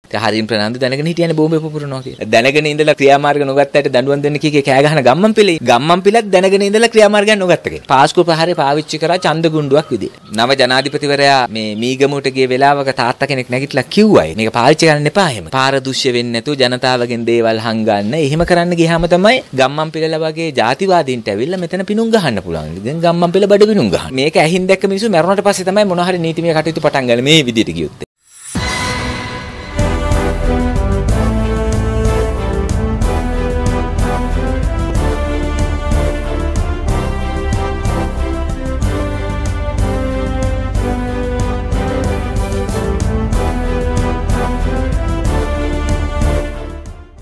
ඒක හරියම ප්‍රනාන්දු දැනගෙන හිටියනේ බෝම්බේ පුපුරනවා කියලා. දැනගෙන ඉඳලා ක්‍රියාමාර්ග නොගත්තට දඬුවම් දෙන්න කීකේ කෑ ගහන ගම්මන් පිළේ. ගම්මන් පිළත් දැනගෙන ඉඳලා ක්‍රියාමාර්ගයක් නොගත්ත කෙනෙක්. පාස්කු ප්‍රහාරය පාවිච්චි කරා ඡන්ද ගුණ්ඩුවක් විදිහට. නව ජනාධිපතිවරයා මේ මීගමුවට ගිය වෙලාවක තාත්තා කෙනෙක් නැගිටලා කිව්වයි මේක පාවිච්චි කරන්න එපා එහෙම. පාර දුෂ්‍ය වෙන්නේ නැතුව ජනතාවගෙන් දේවල් හංගන්න. එහෙම කරන්න ගියාම තමයි ගම්මන් පිළලා වගේ ජාතිවාදීන්ට ඇවිල්ලා මෙතන පිණුම් ගහන්න පුළුවන්. දැන් ගම්මන් පිළ බඩ පිණුම් ගහන. මේක ඇහින් දැක්ක මිනිස්සු මැරුණට පස්සේ තමයි මොන හරි නීතිමය කටයුතු පටන් ගන්න මේ විදිහට ගියොත්.